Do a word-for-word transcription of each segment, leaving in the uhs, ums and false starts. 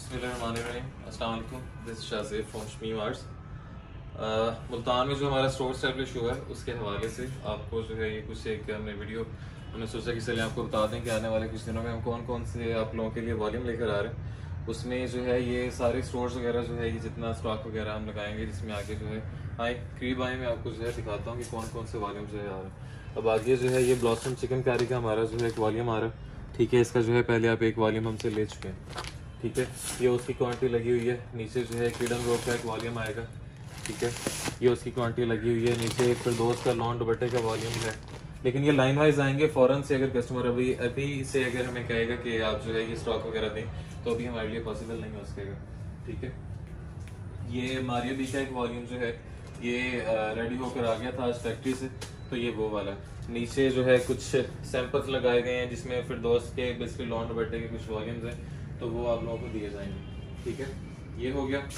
बिस्मिल्लाहिर्रहमानिर्रहीम। अस्सलाम वालेकुम। This Shazeb from Shami arts. Multan में जो हमारा स्टोर स्टैब्लिश हुआ है उसके हवाले से आपको जो है ये कुछ एक हमने वीडियो हमने सोचा कि चलिए आपको बता दें कि आने वाले कुछ दिनों में हम कौन कौन से आप लोगों के लिए वॉल्यूम लेकर आ रहे हैं। उसमें जो है ये सारे स्टोर्स वगैरह जो है ये जितना स्टॉक वगैरह हम लगाएंगे, जिसमें आगे जो है आए करीब आए मैं आपको जो है दिखाता हूँ कि कौन कौन से वॉल्यूम जो है आ रहे हैं। अब आगे जो है ये ब्लॉसम चिकन कारी का हमारा जो है एक वॉल्यूम आ रहा है। ठीक है, इसका जो है पहले आप एक वॉल्यूम हमसे ले चुके हैं। ठीक है, ये उसकी क्वांटिटी लगी हुई है। नीचे जो है किडन रोप का एक वॉल्यूम आएगा। ठीक है, ये उसकी क्वांटिटी लगी हुई है। नीचे एक फिरदौस का लॉन दुपट्टे का वॉल्यूम है। लेकिन ये लाइन वाइज आएंगे फ़ौरन से। अगर कस्टमर अभी अभी से अगर हमें कहेगा कि आप जो है ये स्टॉक वगैरह दें तो अभी हमारे लिए पॉसिबल नहीं हो सकेगा। ठीक है, ये मारियो बी का एक वॉल्यूम जो है ये रेडी होकर आ गया था आज फैक्ट्री से, तो ये वो वाला। नीचे जो है कुछ सैंपल्स लगाए गए हैं जिसमें फिरदौस के बेसिकली लॉन दुपट्टे के कुछ वॉल्यूम्स हैं, तो वो आप लोगों को दिए जाएंगे। ठीक है, ये हो गया।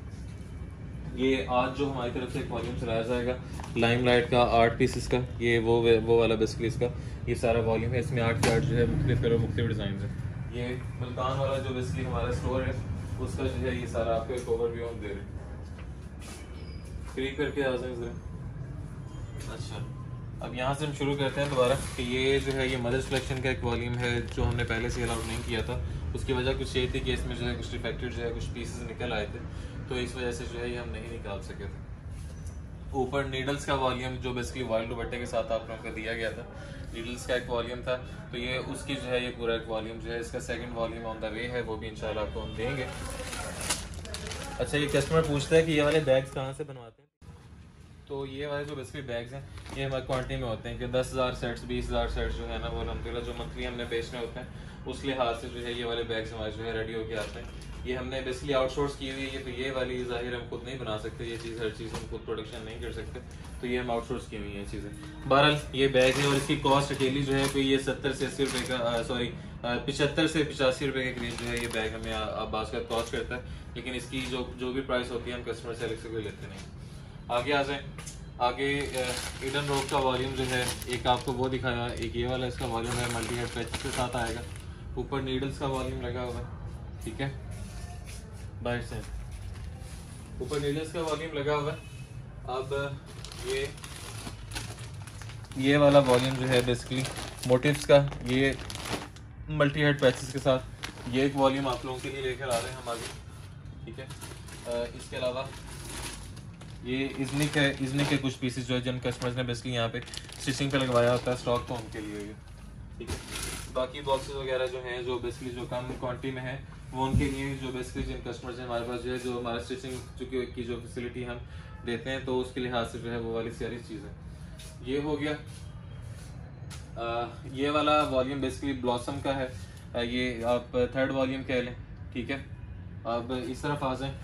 ये आज जो हमारी तरफ से एक वॉल्यूम चलाया जाएगा लाइमलाइट का आठ पीसेस का, ये वो वो वाला बेसिकली इसका ये सारा वॉल्यूम है। इसमें आठ के आठ जो है मुख्तलिफ कलर मुख्तलिफ डिज़ाइन है। ये मुल्तान वाला जो बेसिकली हमारा स्टोर है उसका जो है ये सारा आपको एक ओवरव्यू हम दे रहे हैं। फ्री करके आ जाए। अच्छा, अब यहाँ से हम शुरू करते हैं दोबारा कि ये जो है ये मदर्स कलेक्शन का एक वॉल्यूम है जो हमने पहले से अलाउड नहीं किया था। उसकी वजह कुछ ये थी कि इसमें जो है कुछ डिफेक्टेड जो है कुछ पीसेस निकल आए थे, तो इस वजह से जो है ये हम नहीं निकाल सके थे। ऊपर नीडल्स का वॉल्यूम जो बेसिकली वाइल्ड दुपट्टे के साथ आप लोगों को दिया गया था, नीडल्स का एक वॉल्यूम था, तो ये उसकी जो है ये पूरा एक वॉल्यूम जो है इसका second volume on the way है, वो भी इंशाल्लाह आपको हम देंगे। अच्छा, ये कस्टमर पूछता है कि ये वाले बैग्स कहाँ से बनवाते हैं, तो ये वाले जो बेसिकली बैग्स हैं ये हमारी क्वांटिटी में होते हैं कि दस हज़ार सेट्स बीस हज़ार सेट्स जो है ना वो अलहमदिल्ला जो मंथली हमने बेचने होते हैं उस लिहाज से जो है ये वाले बैग्स हमारे जो है रेडी होके आते हैं। ये हमने बेसिकली आउटसोर्स की हुई है, तो ये वाली ज़ाहिर हम खुद नहीं बना सकते, ये चीज़ हर चीज़ हम खुद प्रोडक्शन नहीं कर सकते, तो ये हम आउटसोर्स की हुई है चीज़ें। बहरहाल ये बैग है और इसकी कॉस्ट अकेली जो है कोई ये सत्तर से अस्सी रुपये का सॉरी पचहत्तर से पचासी रुपये के करीब जो है ये बैग हमें आबाज का कॉस्ट करता है। लेकिन इसकी जो जो भी प्राइस होती है हम कस्टमर से अलग से कोई लेते नहीं। आगे आ जाए, आगे ईडन रोप का वॉल्यूम जो है एक आपको वो दिखाया, एक ये वाला इसका वॉल्यूम है मल्टी हेड पैच के साथ आएगा। ऊपर नीडल्स का वॉल्यूम लगा हुआ है। ठीक है, बाइट से ऊपर नीडल्स का वॉल्यूम लगा हुआ है। अब ये ये वाला वॉल्यूम जो है बेसिकली मोटिव्स का, ये मल्टी हेड पैचेस के साथ ये एक वॉल्यूम आप लोगों के लिए लेकर आ रहे हैं हम आगे। ठीक है, आ, इसके अलावा ये इजनिक है, इजनिक के कुछ पीसेस जो है जिन कस्टमर्स ने बेसिकली यहाँ पे स्टिचिंग पे लगवाया होता है स्टॉक, तो उनके लिए है। ठीक है, बाकी बॉक्सेस वगैरह जो हैं जो बेसिकली जो कम क्वांटिटी में है वो उनके लिए, जो बेसिकली जिन कस्टमर्स हैं हमारे पास जो है जो हमारा स्टिचिंग की जो फैसिलिटी हम देते हैं तो उसके लिहाज से जो है वो वाली सारी चीज़ें। ये हो गया। आ, ये वाला वॉल्यूम बेसिकली ब्लॉसम का है, आ, ये आप थर्ड वॉल्यूम कह लें। ठीक है, अब इस तरफ आ जाएं।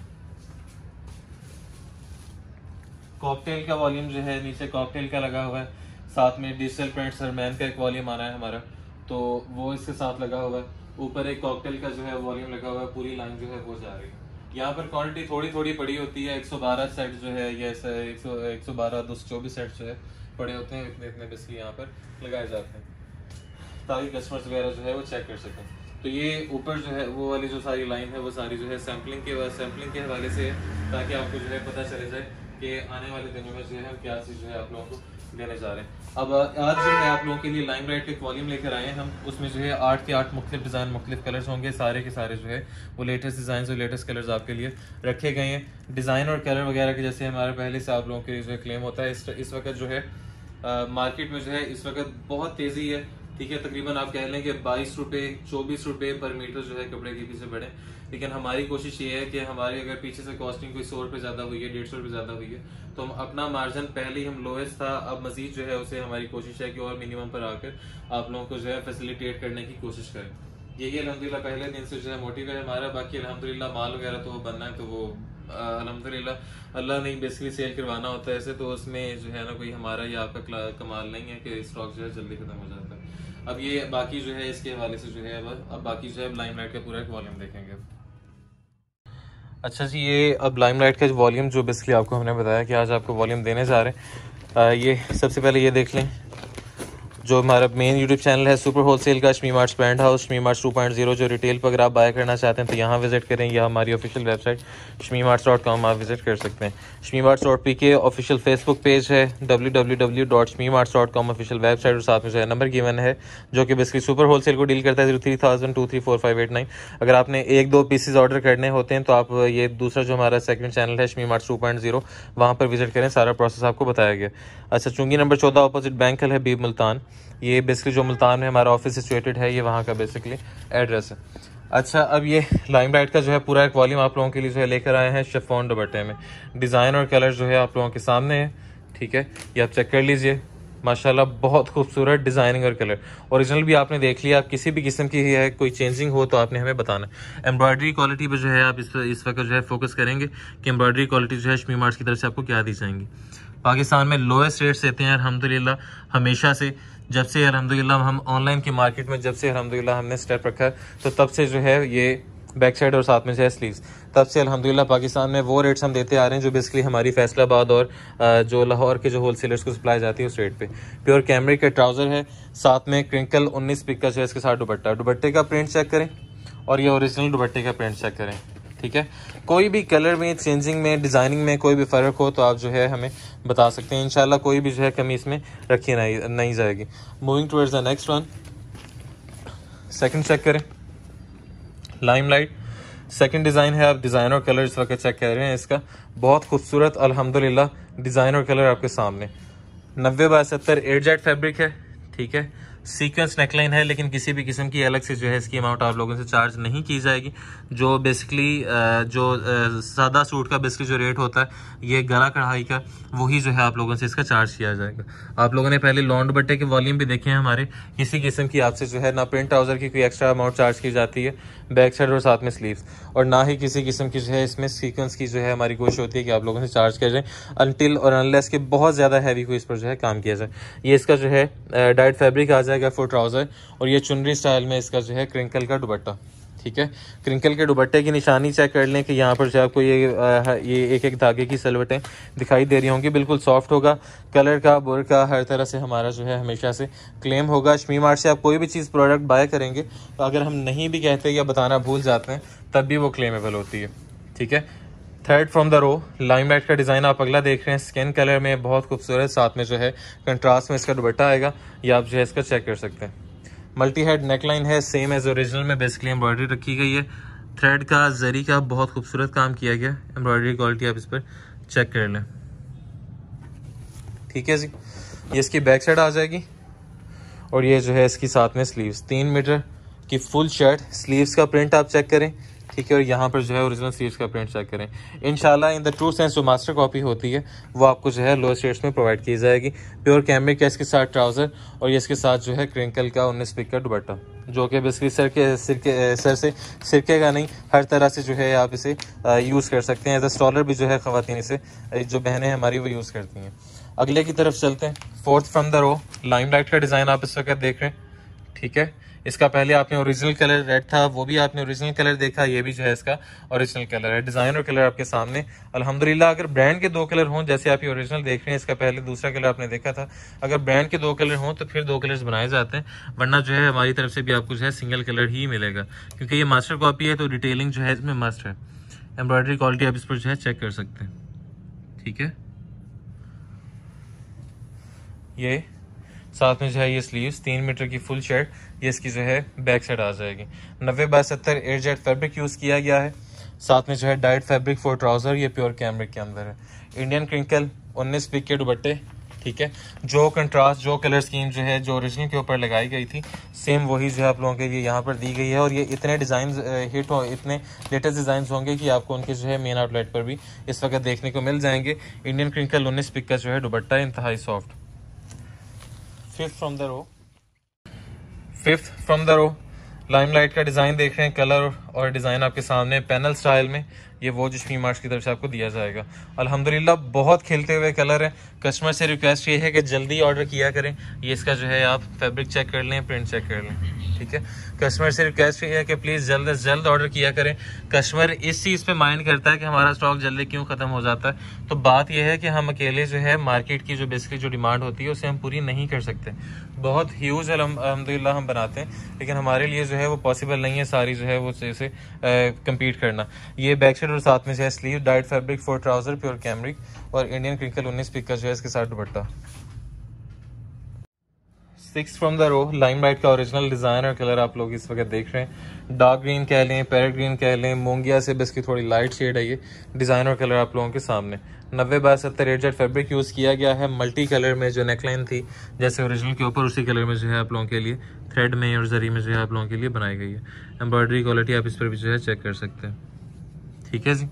कॉकटेल का वॉल्यूम जो है नीचे कॉकटेल का लगा हुआ है, साथ में डिजिटल प्रिंट सरमैन का एक वॉल्यूम आना है हमारा, तो वो इसके साथ लगा हुआ है। ऊपर एक कॉकटेल का जो है वॉल्यूम लगा हुआ है, पूरी लाइन जो है वो जा रही है। यहाँ पर क्वांटिटी थोड़ी थोड़ी पड़ी होती है, एक सौ बारह सेट जो है या एक सौ एक सौ बारह दो सौ चौबीस सेट जो है पड़े होते हैं, इतने इतने बेसिकली यहाँ पर लगाए जाते हैं ताकि कस्टमर्स वगैरह जो है वो चेक कर सकें। तो ये ऊपर जो है वो वाली जो सारी लाइन है वो सारी जो है सैम्पलिंग के सैम्पलिंग के हवाले से है, ताकि आपको जो है पता चले जाए कि आने वाले दिनों में जो है हम क्या चीज़ जो है आप लोगों को देने जा रहे हैं। अब आज जो है आप लोगों के लिए लाइमलाइट के वॉल्यूम लेकर आए हैं हम, उसमें जो है आठ के आठ मुख्तलिफ डिज़ाइन मुख्तलिफ कलर्स होंगे, सारे के सारे जो है वो लेटेस्ट डिज़ाइन और लेटेस्ट कलर्स आपके लिए रखे गए हैं। डिज़ाइन और कलर वगैरह के जैसे हमारे पहले से आप लोगों के लिए जो है क्लेम होता है, इस, इस वक्त जो है मार्केट में जो है इस वक्त बहुत तेज़ी है। ठीक है, तकरीबन आप कह लें कि बाईस रुपये चौबीस रुपये पर मीटर जो है कपड़े के पीछे बढ़े। लेकिन हमारी कोशिश ये है कि हमारी अगर पीछे से कॉस्टिंग कोई सौ रुपये ज़्यादा हुई है, डेढ़ सौ रुपये ज़्यादा हुई है, तो हम अपना मार्जिन पहले ही हम लोएस्ट था, अब मजीद जो है उसे हमारी कोशिश है कि और मिनिमम पर आकर आप लोगों को जो है फैसिलिटेट करने की कोशिश करें। यही अल्हम्दुलिल्लाह पहले दिन से जो है मोटिव है हमारा। बाकी अल्हम्दुलिल्लाह माल वगैरह तो वो बनना है, तो वो अल्हम्दुलिल्लाह अल्लाह ने बेसिकली सेल करवाना होता है ऐसे, तो उसमें जो है ना कोई हमारा या आपका कमाल नहीं है कि स्टॉक जो है जल्दी खत्म हो जाता है। अब ये बाकी जो है इसके हवाले से जो है अब अब बाकी जो है लाइमलाइट का पूरा एक वॉल्यूम देखेंगे। अच्छा जी, ये अब लाइमलाइट का वॉल्यूम जो बेसिकली आपको हमने बताया कि आज आपको वॉल्यूम देने जा रहे हैं, आ, ये सबसे पहले ये देख लें जो हमारा मेन यूट्यूब चैनल है सुपर होलसेल का, Shami marts brand house, Shami marts two point zero, जो रिटेल पर अगर आप बाय करना चाहते हैं तो यहाँ विजिट करें, या हमारी official website Shami marts dot com आप विजिट कर सकते हैं। Shami marts dot P K official Facebook page है, W W W dot Shami marts dot com official website, और साथ में जो है नंबर गिवन है जो कि बेसिकली सुपर होलसेल को डील करता है, zero three thousand two three four five eight nine. अगर आपने एक दो पीसेज ऑर्डर करने होते हैं तो आप ये दूसरा जो हमारा सेकंड चैनल है Shami marts two point zero, वहाँ पर विजिट करें, सारा प्रोसेस आपको बताया गया। अच्छा, चुंगी नंबर चौदह अपोजिट बैंकल है, बीब मुल्तान। ये बेसिकली जो मुल्तान में हमारा ऑफिस सिचुएटेड है, ये वहाँ का बेसिकली एड्रेस है। अच्छा, अब ये लाइमलाइट का जो है पूरा एक वॉल्यूम आप लोगों के लिए जो है लेकर आए हैं शिफॉन दुपट्टे में। डिज़ाइन और कलर जो है आप लोगों के सामने है, ठीक है, ये आप चेक कर लीजिए। माशाल्लाह बहुत खूबसूरत डिज़ाइनिंग और कलर, ओरिजिनल भी आपने देख लिया। आप किसी भी किस्म की है कोई चेंजिंग हो तो आपने हमें बताना। एम्ब्रॉयडरी क्वालिटी पे जो है आप इस इस वक्त जो है फोकस करेंगे कि एम्ब्रॉयडरी क्वालिटी जो है शमी मार्ट्स की तरफ से आपको क्या दी जाएंगी। पाकिस्तान में लोएस्ट रेट्स देते हैं अल्हम्दुलिल्लाह, हमेशा से, जब से अल्हम्दुलिल्लाह हम ऑनलाइन की मार्केट में जब से अल्हम्दुलिल्लाह हमने स्टेप रखा है, तो तब से जो है ये बैक साइड और साथ में जो है स्लीव्स, तब से अल्हम्दुलिल्लाह पाकिस्तान में वो रेट्स हम देते आ रहे हैं जो बेसिकली हमारी फैसलाबाद और जो लाहौर के जो होलसेलर्स को सप्लाई जाती है उस रेट पे। प्योर कैमरिक का ट्राउज़र है, साथ में क्रिंकल उन्नीस पिक का जो है इसके साथ दुपट्टा। दुपट्टे का प्रिंट चेक करें और ये ओरिजिनल दुपट्टे का प्रिंट चेक करें, ठीक है। कोई भी कलर में, चेंजिंग में, डिज़ाइनिंग में कोई भी फ़र्क हो तो आप जो है हमें बता सकते हैं। इंशाल्लाह कोई भी जो है कमी इसमें रखी नहीं नहीं जाएगी। Moving towards the next one, second check करें, लाइमलाइट सेकंड डिज़ाइन है। आप डिज़ाइन और कलर इस वक्त चेक कर रहे हैं, इसका बहुत खूबसूरत अल्हम्दुलिल्लाह डिज़ाइन और कलर आपके सामने। नब्बे बाय सत्तर एट जेड फैब्रिक है, ठीक है। सीक्वेंस नेकलाइन है, लेकिन किसी भी किस्म की अलग से जो है इसकी अमाउंट आप लोगों से चार्ज नहीं की जाएगी। जो बेसिकली जो सादा सूट का बेसिकली जो रेट होता है ये गला कढ़ाई का, वही जो है आप लोगों से इसका चार्ज किया जाएगा। आप लोगों ने पहले लॉन्ग दुपट्टे के वॉल्यूम भी देखे हैं हमारे, किसी किस्म की आपसे जो है ना प्रिंट ट्राउज़र की कोई एक्स्ट्रा अमाउंट चार्ज की जाती है बैक साइड और साथ में स्लीव्स, और ना ही किसी किस्म की जो है इसमें सीक्वेंस की जो है हमारी कोशिश होती है कि आप लोगों से चार्ज किया जाए अनटिल और अनलेस के बहुत ज़्यादा हैवी कोई इस पर जो है काम किया जाए। ये इसका जो है डाइट फैब्रिक आ जाएगा फॉर ट्राउज़र, और ये चुनरी स्टाइल में इसका जो है क्रिंकल का दुपट्टा, ठीक है। क्रिंकल के दुपट्टे की निशानी चेक कर लें कि यहाँ पर जो आपको ये ये एक एक धागे की सलवटें दिखाई दे रही होंगी, बिल्कुल सॉफ्ट होगा। कलर का, बुर का, हर तरह से हमारा जो है हमेशा से क्लेम होगा। शमी मार्ट से आप कोई भी चीज़ प्रोडक्ट बाय करेंगे तो अगर हम नहीं भी कहते या बताना भूल जाते हैं तब भी वो क्लेमेबल होती है, ठीक है। Third from the row, Limelight का डिज़ाइन आप अगला देख रहे हैं, स्किन कलर में बहुत खूबसूरत, साथ में जो है कंट्रास्ट में इसका दुपट्टा आएगा, ये आप जो है इसका चेक कर सकते हैं। मल्टी हेड नेकलाइन है, सेम एज ओरिजिनल में बेसिकली एम्ब्रॉयडरी रखी गई है। थ्रेड का, जरी का बहुत खूबसूरत काम किया गया, एम्ब्रॉयडरी क्वालिटी आप इस पर चेक कर लें, ठीक है जी। ये इसकी बैक साइड आ जाएगी, और ये जो है इसकी साथ में स्लीव्स, तीन मीटर की फुल शर्ट, स्लीव्स का प्रिंट आप चेक करें, ठीक है। और यहाँ पर जो है ओरिजिनल स्लीव्स का प्रिंट चेक करें। इंशाल्लाह इन द ट्रू सेंस जो मास्टर कॉपी होती है वो आपको जो है लोएस्ट रेट्स में प्रोवाइड की जाएगी। प्योर कैमरिक का इसके साथ ट्राउज़र, और ये इसके साथ जो है क्रिंकल का उन्नीस पिक का दुपट्टा, जो कि बेसिकली सर के सिर के सर से सिरके का नहीं, हर तरह से जो है आप इसे यूज़ कर सकते हैं। एज अ स्टॉलर भी जो है ख़वातीन इसे, जो बहनें हमारी वो यूज़ करती हैं। अगले की तरफ चलते हैं, fourth from the row, Limelight का डिज़ाइन आप इस वक्त देख रहे हैं, ठीक है। इसका पहले आपने ओरिजिनल कलर रेड था, वो भी आपने ओरिजिनल कलर देखा, ये भी जो है इसका ओरिजिनल कलर है। डिज़ाइन और कलर आपके सामने अल्हम्दुलिल्लाह। अगर ब्रांड के दो कलर हों, जैसे आप ये ओरिजिनल देख रहे हैं, इसका पहले दूसरा कलर आपने देखा था, अगर ब्रांड के दो कलर हों तो फिर दो कलर्स बनाए जाते हैं, वरना जो है हमारी तरफ से भी आपको जो है सिंगल कलर ही मिलेगा, क्योंकि ये मास्टर कॉपी है तो डिटेलिंग जो है इसमें मस्ट है। एम्ब्रॉयडरी क्वालिटी आप इस पर जो है चेक कर सकते हैं, ठीक है। ये साथ में जो है ये स्लीव्स, तीन मीटर की फुल शर्ट, ये इसकी जो है बैक साइड आ जाएगी। नब्बे बाय सत्तर एट जेड फैब्रिक यूज़ किया गया है, साथ में जो है डाइट फैब्रिक फॉर ट्राउज़र, ये प्योर कैमरिक के अंदर है। इंडियन क्रिंकल उन्नीस पिक के दुपट्टे, ठीक है। जो कंट्रास्ट, जो कलर स्कीम जो है जो ओरिजिनल के ऊपर लगाई गई थी, सेम वही जो है आप लोगों के लिए यहाँ पर दी गई है। और ये इतने डिज़ाइन हिट हो, इतने लेटेस्ट डिज़ाइन होंगे कि आपको उनके जो है मेन आउटलेट पर भी इस वक्त देखने को मिल जाएंगे। इंडियन क्रिंकल उन्नीस पिक का जो है दुपट्टा इंतहाई soft. Fifth from the row, fifth from the row, Limelight का डिज़ाइन देख रहे हैं, कलर और डिज़ाइन आपके सामने पैनल स्टाइल में, ये वो जो शमी मार्ट्स की तरफ से आपको दिया जाएगा। अल्हम्दुलिल्लाह बहुत खिलते हुए कलर है। कस्टमर से रिक्वेस्ट ये है कि जल्दी ऑर्डर किया करें। ये इसका जो है आप फैब्रिक चेक कर लें, प्रिंट चेक कर लें, ठीक है। कस्टमर से रिक्वेस्ट ये है कि प्लीज़ जल्द से जल्द ऑर्डर किया करें। कस्टमर इस चीज़ पे माइंड करता है कि हमारा स्टॉक जल्दी क्यों ख़त्म हो जाता है, तो बात यह है कि हम अकेले जो है मार्केट की जो बेसिकली जो डिमांड होती है उसे हम पूरी नहीं कर सकते। बहुत ह्यूज अल्हम्दुलिल्लाह हम बनाते हैं, लेकिन हमारे लिए जो है वो पॉसिबल नहीं है सारी जो है वो से कम्पीट करना। ये बैक साइड और साथ में जो है sleeve, dyed fabric, for trouser, pure cambric और इंडियन क्रिंकल उन्नीस पिक जो है इसके साथ दुपट्टा। Six from the row, Limelight का ओरिजिनल डिजाइन और कलर आप लोग इस वक्त देख रहे हैं। डार्क ग्रीन कह लें, पैरेट ग्रीन कह लें, मोंगिया से बस की थोड़ी लाइट शेड है। ये डिजाइन और कलर आप लोगों के सामने। नब्बे बाय सत्तर एट जेड फैब्रिक यूज किया गया है। मल्टी कलर में जो नेकलाइन थी जैसे ओरिजिनल के ऊपर, उसी कलर में जो है आप लोगों के लिए थ्रेड में और जरी में जो है आप लोगों के लिए बनाई गई है। एम्ब्रॉयडरी क्वालिटी आप इस पर भी जो है चेक कर सकते हैं, ठीक है जी।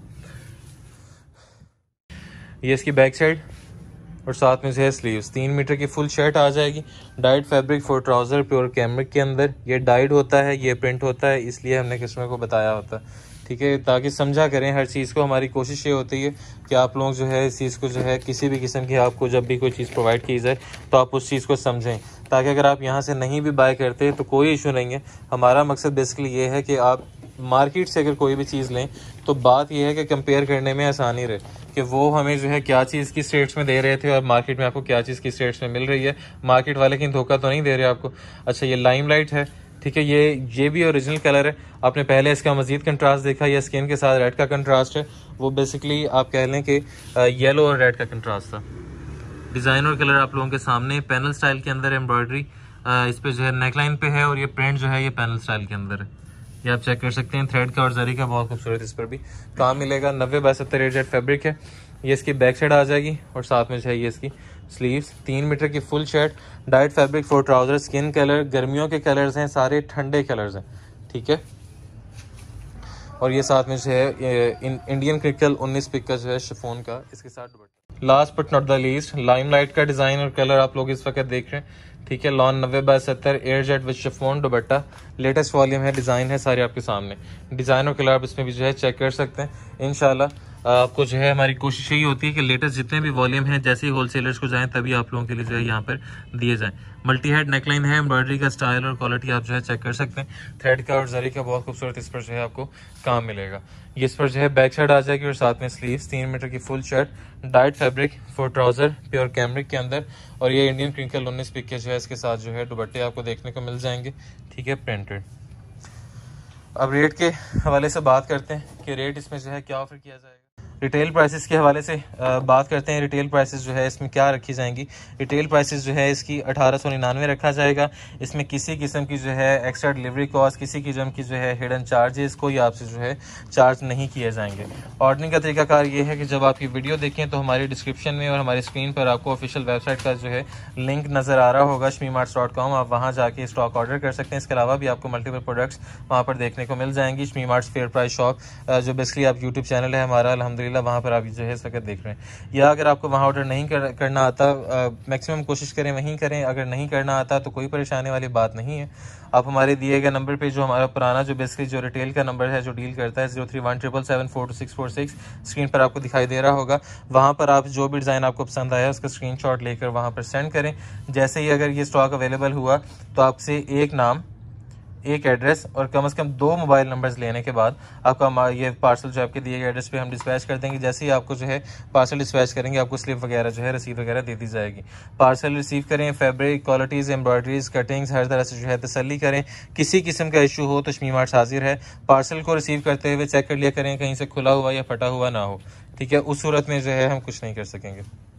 ये इसकी बैक साइड और साथ में जो है स्लीव्स। तीन मीटर की फुल शर्ट आ जाएगी। Dyed fabric, for trouser, pure cambric के अंदर। ये डाइड होता है, ये प्रिंट होता है, इसलिए हमने कस्टमर को बताया होता है, ठीक है, ताकि समझा करें हर चीज़ को। हमारी कोशिश ये होती है कि आप लोग जो है इस चीज़ को जो है किसी भी किस्म की आपको जब भी कोई चीज़ प्रोवाइड की जाए तो आप उस चीज़ को समझें, ताकि अगर आप यहाँ से नहीं भी बाय करते तो कोई इशू नहीं है। हमारा मकसद बेसिकली ये है कि आप मार्केट से अगर कोई भी चीज़ लें तो बात यह है कि कंपेयर करने में आसानी रहे कि वो हमें जो है क्या चीज़ किस रेट्स में दे रहे थे और मार्केट में आपको क्या चीज़ किस रेट्स में मिल रही है। मार्केट वाले कहीं धोखा तो नहीं दे रहे आपको। अच्छा, ये लाइमलाइट है, ठीक है, ये ये भी ओरिजिनल कलर है। आपने पहले इसका मजीद कंट्रास्ट देखा, ये स्किन के साथ रेड का कंट्रास्ट है। वो बेसिकली आप कह लें कि येलो और रेड का कंट्रास्ट था। डिज़ाइन और कलर आप लोगों के सामने। पैनल स्टाइल के अंदर एम्ब्रॉयडरी इस पे जो है नेकलाइन पे है और ये प्रिंट जो है ये पैनल स्टाइल के अंदर है। ये आप चेक कर सकते हैं। थ्रेड का और जरी का बहुत खूबसूरत इस पर भी काम मिलेगा। नब्बे बाय सत्तर एट जेड फैब्रिक है। ये इसकी बैक साइड आ जाएगी और साथ में जो है ये इसकी स्लीव्स। तीन मीटर की full shirt, dyed fabric, for trouser, skin colour, गर्मियों के कलर्स हैं, सारे ठंडे कलर्स हैं, ठीक है। और ये साथ में जो है इंडियन क्रिंकल उन्नीस पिक का जो है शिफॉन का इसके साथ दुपट्टा। Last but not the least, Limelight का डिजाइन और कलर आप लोग इस वक्त देख रहे हैं, ठीक है। लॉन नब्बे बाय सत्तर एयर जेट विद शिफॉन दुपट्टा। लेटेस्ट वॉल्यूम है, डिजाइन है सारे आपके सामने। डिजाइन और कलर आप इसमें भी जो है चेक कर सकते हैं। इंशाल्लाह आपको जो है हमारी कोशिश यही होती है कि लेटेस्ट जितने भी वॉल्यूम हैं जैसे ही होलसेलर्स को जाएं तभी आप लोगों के लिए जो है यहाँ पर दिए जाएं। मल्टी हेड नेकलाइन है। एम्ब्रॉयडरी का स्टाइल और क्वालिटी आप जो है चेक कर सकते हैं। थ्रेड का और जरी का बहुत खूबसूरत इस पर जो है आपको काम मिलेगा। ये इस पर जो है बैक साइड आ जाएगी और साथ में स्लीव्स। तीन मीटर की full shirt, dyed fabric, for trouser, pure cambric के अंदर। और ये इंडियन क्रिंकल उन्नीस पिक के जो है इसके साथ जो है दुपट्टे आपको देखने को मिल जाएंगे, ठीक है, प्रिंटेड। अब रेट के हवाले से बात करते हैं कि रेट इसमें जो है क्या ऑफर किया जाएगा। रिटेल प्राइसेस के हवाले से बात करते हैं। रिटेल प्राइसेस जो है इसमें क्या रखी जाएंगी। रिटेल प्राइसेस जो है इसकी अठारह सौ निन्यानवे रखा जाएगा। इसमें किसी किस्म की जो है एक्स्ट्रा डिलीवरी कॉस्ट, किसी किस्म की जो है हिडन चार्जेस कोई आपसे जो है चार्ज नहीं किए जाएंगे। ऑर्डरिंग का तरीकाकार ये है कि जब आपकी वीडियो देखें तो हमारी डिस्क्रिप्शन में और हमारी स्क्रीन पर आपको ऑफिशियल वेबसाइट का जो है लिंक नजर आ रहा होगा, शमी मार्ट्स डॉट कॉम। आप वहाँ जाके स्टॉक ऑर्डर कर सकते हैं। इसके अलावा भी आपको मल्टीपल प्रोडक्ट्स वहाँ पर देखने को मिल जाएंगी। Shami marts fair price shop जो बेसिकली आप यूट्यूब चैनल है हमारा, अल्हम्दुलिल्लाह वहाँ पर आप जो है इस वक्त देख रहे हैं। या अगर आपको वहाँ ऑर्डर नहीं कर, करना आता, मैक्सिमम कोशिश करें वहीं करें। अगर नहीं करना आता तो कोई परेशानी वाली बात नहीं है। आप हमारे दिए गए नंबर पे जो हमारा पुराना जो बेसिकली जो रिटेल का नंबर है जो डील करता है zero three one triple seven four two six four six screen पर आपको दिखाई दे रहा होगा। वहाँ पर आप जो भी डिज़ाइन आपको पसंद आया उसका स्क्रीनशॉट लेकर वहाँ पर सेंड करें। जैसे ही अगर ये स्टॉक अवेलेबल हुआ तो आपसे एक नाम, एक एड्रेस और कम से कम दो मोबाइल नंबर्स लेने के बाद आपका ये पार्सल जो आपके दिए गए एड्रेस पे हम डिस्पैच कर देंगे। जैसे ही आपको जो है पार्सल डिस्पैच करेंगे आपको स्लिप वगैरह जो है रसीद वगैरह दे दी जाएगी। पार्सल रिसीव करें, फैब्रिक क्वालिटीज़, एम्ब्रॉयडरीज, कटिंग्स हर तरह से जो है तसल्ली करें। किसी किस्म का इशू हो तो शमी मार्ट्स हाजिर है। पार्सल को रिसीव करते हुए चेक कर लिया करें कहीं से खुला हुआ या फटा हुआ ना हो, ठीक है। उस सूरत में जो है हम कुछ नहीं कर सकेंगे,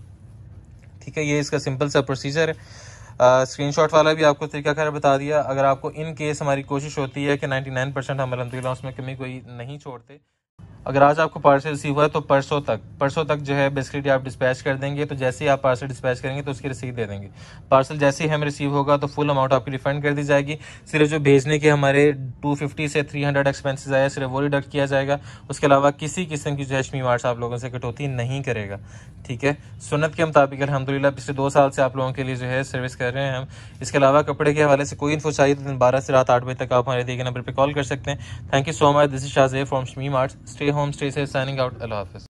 ठीक है। ये इसका सिंपल सा प्रोसीजर है। स्क्रीनशॉट uh, वाला भी आपको तरीकाकार बता दिया। अगर आपको इन केस हमारी कोशिश होती है कि निन्यानवे परसेंट हम अल्हम्दुलिल्लाह उसमें कमी कोई नहीं छोड़ते। अगर आज आपको पार्सल रिसीव हुआ है तो परसों तक परसों तक जो है बेसिकली आप डिस्पैच कर देंगे। तो जैसे ही आप पार्सल डिस्पैच करेंगे तो उसकी रसीद दे देंगे। पार्सल जैसे ही हम रिसीव होगा तो फुल अमाउंट आपकी रिफंड कर दी जाएगी। सिर्फ जो भेजने के हमारे टू फिफ्टी से थ्री हंड्रेड एक्सपेंसेस आया सिर्फ वो डिडक्ट किया जाएगा। उसके अलावा किसी किस्म की जो है शमी मार्ट्स आप लोगों से कटौती नहीं करेगा, ठीक है। सुन्नत के मुताबिक अल्हम्दुलिल्लाह पिछले दो साल से आप लोगों के लिए जो है सर्विस कर रहे हैं हम। इसके अलावा कपड़े के हवाले से कोई इन्फो चाहिए तो दिन बारह से रात आठ बजे तक आप हमारे दिए गए नंबर पर कॉल कर सकते हैं। Thank you so much. This is Shazeb from Shami marts. Stay home stay safe signing out. अल्लाह हाफिज़।